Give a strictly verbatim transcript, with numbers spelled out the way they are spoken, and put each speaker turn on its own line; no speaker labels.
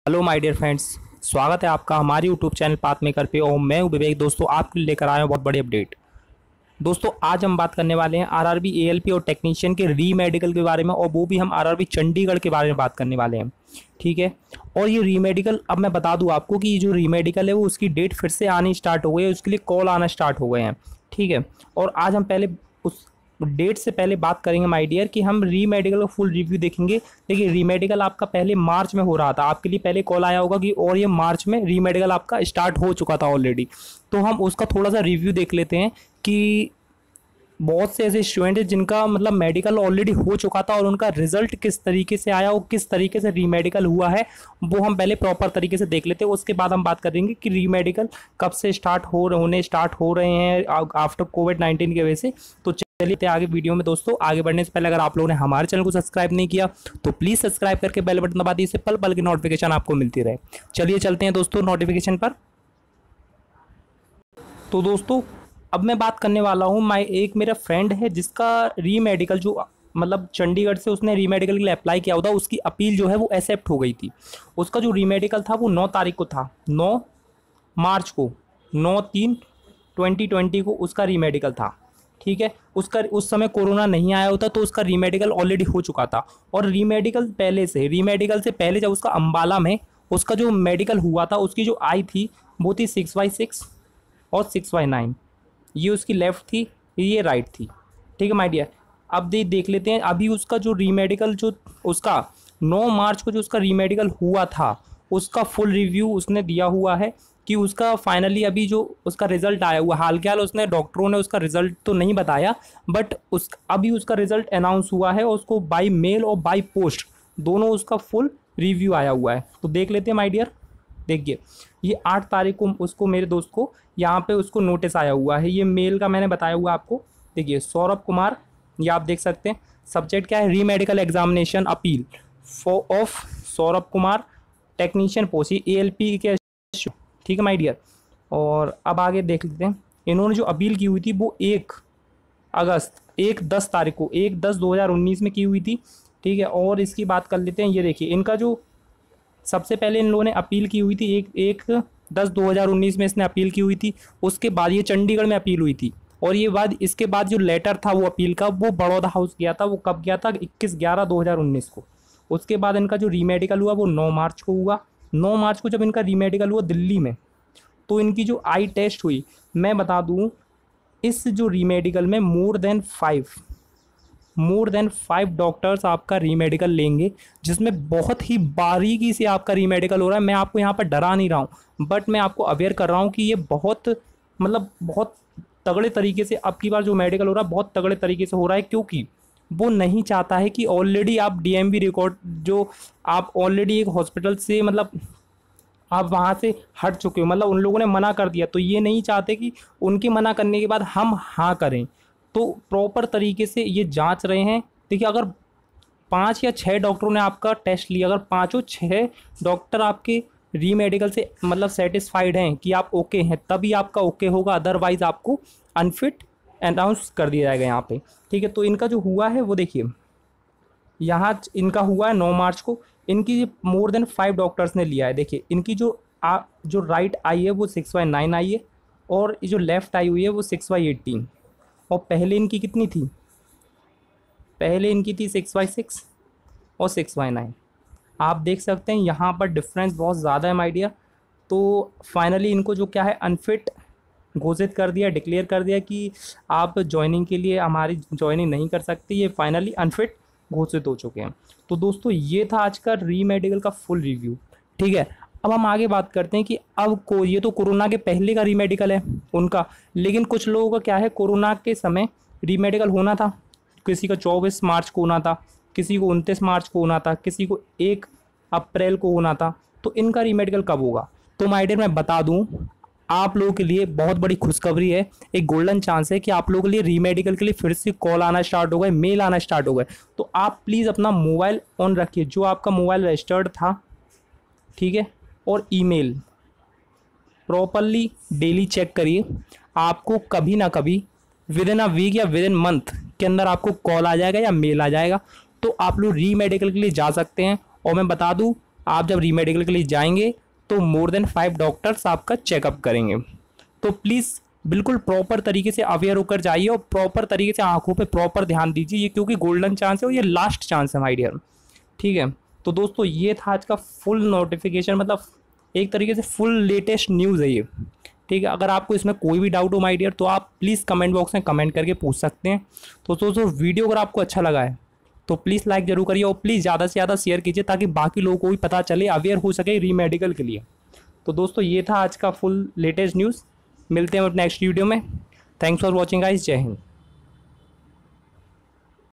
Hello my dear friends, स्वागत है आपका हमारे यूट्यूब चैनल पाथ मेकर पे। और मैं हूं विवेक। दोस्तों, आपके लिए लेकर आया हूं बहुत बड़ी अपडेट। दोस्तों, आज हम बात करने वाले हैं आरआरबी एएलपी और टेक्नीशियन के री मेडिकल के बारे में, और वो भी हम आरआरबी चंडीगढ़ के बारे में बात करने वाले हैं। ठीक है। और ये री मेडिकल, अब मैं बता दूं आपको कि ये जो री मेडिकल है वो उसकी डेट फिर से आनी स्टार्ट हो गई है, उसके लिए कॉल आना स्टार्ट हो गए हैं। ठीक है। और आज हम पहले उस डेट से पहले बात करेंगे माय डियर कि हम री मेडिकल का फुल रिव्यू देखेंगे। देखिए, री मेडिकल आपका पहले मार्च में हो रहा था, आपके लिए पहले कॉल आया होगा कि और ये मार्च में री मेडिकल आपका स्टार्ट हो चुका था ऑलरेडी। तो हम उसका थोड़ा सा रिव्यू देख लेते हैं कि बहुत से ऐसे स्टूडेंट हैं जिनका मतलब मेडिकल ऑलरेडी हो चुका था और उनका रिजल्ट किस तरीके से आया और किस तरीके से री मेडिकल हुआ है, वो हम पहले प्रॉपर तरीके से देख लेते हैं। उसके बाद हम बात करेंगे कि री मेडिकल कब से स्टार्ट हो होने स्टार्ट हो रहे हैं आफ्टर कोविड नाइन्टीन की वजह से। तो चलिए आगे वीडियो में। दोस्तों, आगे बढ़ने से पहले अगर आप लोगों ने हमारे चैनल को सब्सक्राइब नहीं किया तो प्लीज़ सब्सक्राइब करके बेल बटन दबा दीजिए, पल पल की नोटिफिकेशन आपको मिलती रहे। चलिए चलते हैं दोस्तों नोटिफिकेशन पर। तो दोस्तों, अब मैं बात करने वाला हूँ, मैं एक मेरा फ्रेंड है जिसका री मेडिकल जो मतलब चंडीगढ़ से उसने री मेडिकल के लिए अप्लाई किया हुआ था, उसकी अपील जो है वो एक्सेप्ट हो गई थी। उसका जो री मेडिकल था वो नौ तारीख को था, नौ मार्च को, नौ तीन ट्वेंटी ट्वेंटी को उसका री मेडिकल था। ठीक है। उसका उस समय कोरोना नहीं आया होता तो उसका री मेडिकल ऑलरेडी हो चुका था। और री मेडिकल पहले से री मेडिकल से पहले जब उसका अम्बाला में उसका जो मेडिकल हुआ था, उसकी जो आई थी वो थी सिक्स बाई सिक्स और सिक्स बाई नाइन। ये उसकी लेफ़्ट थी, ये राइट थी। ठीक है माय डियर। अब दे देख लेते हैं अभी उसका जो री मेडिकल जो उसका नौ मार्च को जो उसका री मेडिकल हुआ था, उसका फुल रिव्यू उसने दिया हुआ है कि उसका फाइनली अभी जो उसका रिज़ल्ट आया हुआ, हाल के हाल उसने डॉक्टरों ने उसका रिज़ल्ट तो नहीं बताया, बट उस अभी उसका रिज़ल्ट अनाउंस हुआ है और उसको बाई मेल और बाई पोस्ट दोनों उसका फुल रिव्यू आया हुआ है। तो देख लेते हैं माय डियर। देखिए, ये आठ तारीख को उसको, मेरे दोस्त को, यहाँ पे उसको नोटिस आया हुआ है। ये मेल का मैंने बताया हुआ आपको। देखिए, सौरभ कुमार, ये आप देख सकते हैं। सब्जेक्ट क्या है? Re medical examination appeal for of Saurabh Kumar technician post, A L P के। ठीक है माय डियर। और अब आगे देख लेते हैं। इन्होंने जो अपील की हुई थी वो एक अगस्त एक दस तारीख को, एक दस दो हज़ार उन्नीस में की हुई थी। ठीक है। और इसकी बात कर लेते हैं। ये देखिए, इनका जो सबसे पहले इन लोगों ने अपील की हुई थी एक एक दस दो हज़ार उन्नीस में इसने अपील की हुई थी। उसके बाद ये चंडीगढ़ में अपील हुई थी। और ये बाद इसके बाद जो लेटर था वो अपील का, वो बड़ौदा हाउस गया था। वो कब गया था? इक्कीस ग्यारह दो हज़ार उन्नीस को। उसके बाद इनका जो री मेडिकल हुआ वो नौ मार्च को हुआ। नौ मार्च को जब इनका री मेडिकल हुआ दिल्ली में, तो इनकी जो आई टेस्ट हुई, मैं बता दूं, इस जो री मेडिकल में more than five more than five doctors आपका री मेडिकल लेंगे, जिसमें बहुत ही बारीकी से आपका री मेडिकल हो रहा है। मैं आपको यहाँ पर डरा नहीं रहा हूँ, बट मैं आपको अवेयर कर रहा हूँ कि ये बहुत मतलब बहुत तगड़े तरीके से अब की बार जो मेडिकल हो रहा है बहुत तगड़े तरीके से हो रहा है, क्योंकि वो नहीं चाहता है कि ऑलरेडी आप डीएमवी रिकॉर्ड जो आप ऑलरेडी एक हॉस्पिटल से मतलब आप वहाँ से हट चुके हो, मतलब उन लोगों ने मना कर दिया, तो ये नहीं चाहते कि उनके मना करने के बाद हम हाँ करें। तो प्रॉपर तरीके से ये जांच रहे हैं। देखिए, अगर पाँच या छः डॉक्टरों ने आपका टेस्ट लिया, अगर पाँचों छः डॉक्टर आपके री मेडिकल से मतलब सेटिस्फाइड हैं कि आप ओके हैं, तभी आपका ओके होगा, अदरवाइज़ आपको अनफिट अनाउंस कर दिया जाएगा यहाँ पे। ठीक है। तो इनका जो हुआ है वो देखिए, यहाँ इनका हुआ है नौ मार्च को। इनकी मोर देन फाइव डॉक्टर्स ने लिया है। देखिए, इनकी जो आ, जो राइट आई है वो सिक्स बाई नाइन आई है, और ये जो लेफ़्ट आई हुई है वो सिक्स बाई एटीन। और पहले इनकी कितनी थी? पहले इनकी थी सिक्स बाई सिक्स और सिक्स बाई नाइन। आप देख सकते हैं यहाँ पर डिफरेंस बहुत ज़्यादा है माय डियर। तो फाइनली इनको जो क्या है, अनफिट घोषित कर दिया, डिक्लेयर कर दिया कि आप ज्वाइनिंग के लिए हमारी ज्वाइनिंग नहीं कर सकते। ये फाइनली अनफिट घोषित हो चुके हैं। तो दोस्तों, ये था आज का री मेडिकल का फुल रिव्यू। ठीक है। अब हम आगे बात करते हैं कि अब को ये तो कोरोना के पहले का री मेडिकल है उनका, लेकिन कुछ लोगों का क्या है, कोरोना के समय री मेडिकल होना था। किसी का चौबीस मार्च को होना था, किसी को उनतीस मार्च को होना था, किसी को एक अप्रैल को होना था। तो इनका री मेडिकल कब होगा? तो माय डियर, मैं बता दूं, आप लोगों के लिए बहुत बड़ी खुशखबरी है, एक गोल्डन चांस है कि आप लोगों के लिए री मेडिकल के लिए फिर से कॉल आना स्टार्ट हो गए, मेल आना स्टार्ट हो गए। तो आप प्लीज़ अपना मोबाइल ऑन रखिए, जो आपका मोबाइल रजिस्टर्ड था, ठीक है, और ईमेल प्रॉपरली डेली चेक करिए। आपको कभी ना कभी विद इन अ वीक या विद इन मंथ के अंदर आपको कॉल आ जाएगा या मेल आ जाएगा। तो आप लोग री मेडिकल के लिए जा सकते हैं। और मैं बता दूं, आप जब री मेडिकल के लिए जाएंगे तो मोर देन फाइव डॉक्टर्स आपका चेकअप करेंगे। तो प्लीज़ बिल्कुल प्रॉपर तरीके से अवेयर होकर जाइए और प्रॉपर तरीके से आंखों पे प्रॉपर ध्यान दीजिए, ये क्योंकि गोल्डन चांस है और ये लास्ट चांस है माय डियर। ठीक है, तो दोस्तों ये था आज का फुल नोटिफिकेशन, मतलब एक तरीके से फुल लेटेस्ट न्यूज़ है ये। ठीक है, अगर आपको इसमें कोई भी डाउट हो माय डियर तो आप प्लीज़ कमेंट बॉक्स में कमेंट करके पूछ सकते हैं। तो दोस्तों वीडियो अगर आपको अच्छा लगा है तो प्लीज़ लाइक जरूर करिए और प्लीज़ ज़्यादा से ज़्यादा शेयर कीजिए ताकि बाकी लोगों को भी पता चले, अवेयर हो सके री मेडिकल के लिए। तो दोस्तों ये था आज का फुल लेटेस्ट न्यूज़। मिलते हैं नेक्स्ट वीडियो में। Thanks for watching guys, Jai Hind.